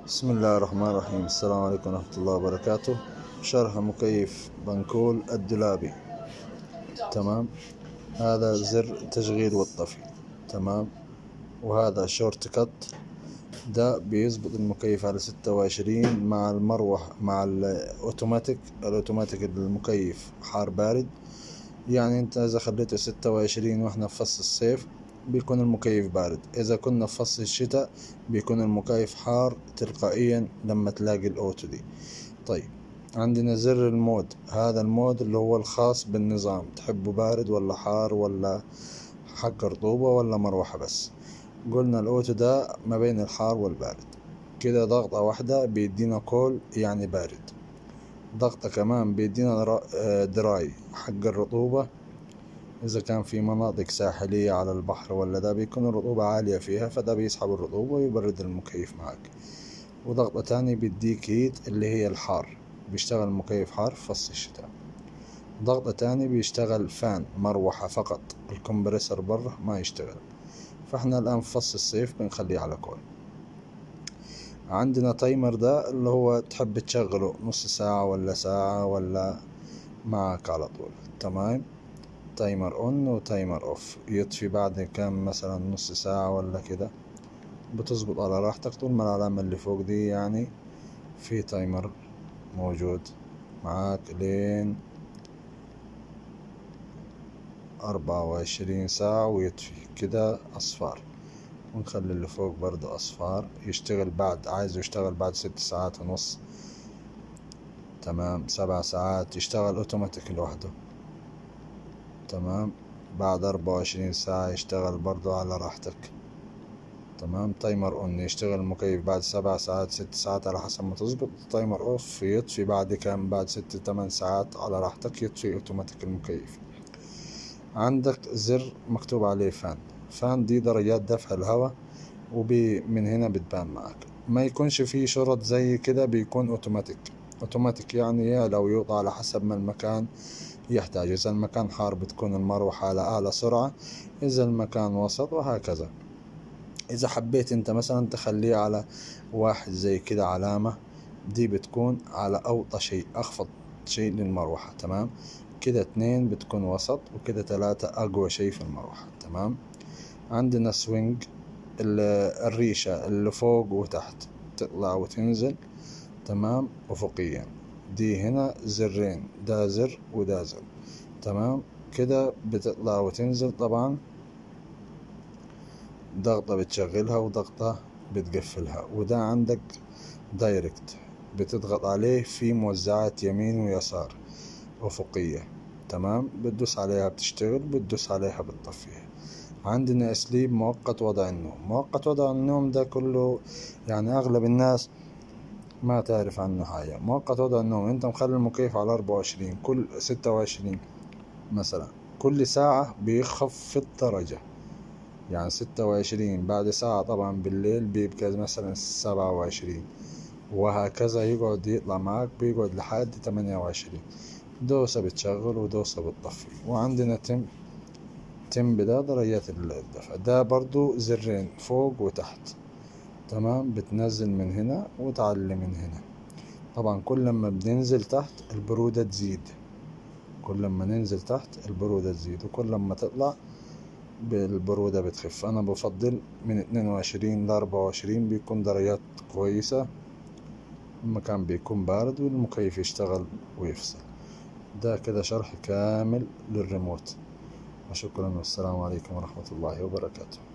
بسم الله الرحمن الرحيم. السلام عليكم ورحمة الله وبركاته. شرح مكيف بنكول الدولابي. تمام، هذا زر تشغيل والطفي. تمام، وهذا شورت كات، ده بيظبط المكيف على 26 مع المروح مع الأوتوماتيك المكيف حار بارد. يعني انت اذا خليته 26 واحنا في فصل الصيف بيكون المكيف بارد، اذا كنا في فصل الشتاء بيكون المكيف حار تلقائيا لما تلاقي الاوتو دي. طيب، عندنا زر المود، هذا المود اللي هو الخاص بالنظام، تحبه بارد ولا حار ولا حق رطوبة ولا مروحة بس. قلنا الاوتو ده ما بين الحار والبارد، كده ضغطة واحدة بيدينا كول يعني بارد، ضغطة كمان بيدينا دراي حق الرطوبة. إذا كان في مناطق ساحلية على البحر ولا ده بيكون الرطوبة عالية فيها، فده بيسحب الرطوبة ويبرد المكيف معك. وضغطة تاني بيديك هيت اللي هي الحار، بيشتغل المكيف حار في فصل الشتاء. ضغطة تاني بيشتغل فان مروحة فقط، الكمبريسر برا ما يشتغل، فاحنا الآن في فصل الصيف بنخليه على كول. عندنا تايمر، ده اللي هو تحب تشغله نص ساعة ولا ساعة ولا معك على طول. تمام، تايمر اون وتايمر اوف، يطفي بعد كام مثلا نص ساعة ولا كده، بتظبط على راحتك. طول ما العلامة اللي فوق دي يعني في تايمر موجود معاك لين 24 ساعة ويطفي كده أصفار. ونخلي اللي فوق برضه أصفار، يشتغل بعد، عايزه يشتغل بعد 6 ساعات ونص. تمام، 7 ساعات يشتغل اوتوماتيك لوحده. تمام، بعد 24 ساعة يشتغل برضو على راحتك. تمام، تايمر اون يشتغل المكيف بعد 7 ساعات 6 ساعات على حسب ما تظبط. تايمر اوف يطفي بعد كام، بعد 6 8 ساعات على راحتك، يطفي اوتوماتيك المكيف. عندك زر مكتوب عليه فان دي درجات دفع الهواء، من هنا بتبان معك. ما يكونش فيه شرط زي كده، بيكون اوتوماتيك يعني يعلى ويوطى على حسب ما المكان يحتاج. إذا المكان حار بتكون المروحة على أعلى سرعة، إذا المكان وسط، وهكذا. إذا حبيت أنت مثلا تخليه على واحد زي كده علامة، دي بتكون على أوطى شيء، أخفض شيء للمروحة. تمام، كده 2 بتكون وسط، وكده 3 أقوى شيء في المروحة. تمام، عندنا سوينج، الريشة اللي فوق وتحت تطلع وتنزل. تمام، أفقيا، دي هنا زرين، ده زر وده زر. تمام، كده بتطلع وتنزل. طبعا ضغطة بتشغلها وضغطة بتقفلها. وده عندك دايركت، بتضغط عليه في موزعات يمين ويسار أفقية. تمام، بتدوس عليها بتشتغل، بتدوس عليها بتطفيها. عندنا سليب مؤقت وضع النوم. مؤقت وضع النوم ده كله يعني أغلب الناس ما تعرف عنه حاجة. مؤقت وضع النوم انت مخلي المكيف على 24، كل 26 مثلا، كل ساعة بيخفض درجة. يعني 26 بعد ساعة طبعا بالليل بيبقى مثلا 27، وهكذا يقعد يطلع معك، بيقعد لحد 28. دوسة بتشغل ودوسة بتطفي. وعندنا تم ده درجات الدفع، ده برضو زرين فوق وتحت. تمام، بتنزل من هنا وتعلي من هنا. طبعا كل ما بننزل تحت البرودة تزيد، كل ما ننزل تحت البرودة تزيد، وكل ما تطلع بالبرودة بتخف. أنا بفضل من 22 ل 24 بيكون درجات كويسة، المكان بيكون بارد والمكيف يشتغل ويفصل. ده كده شرح كامل للريموت، وشكرا والسلام عليكم ورحمة الله وبركاته.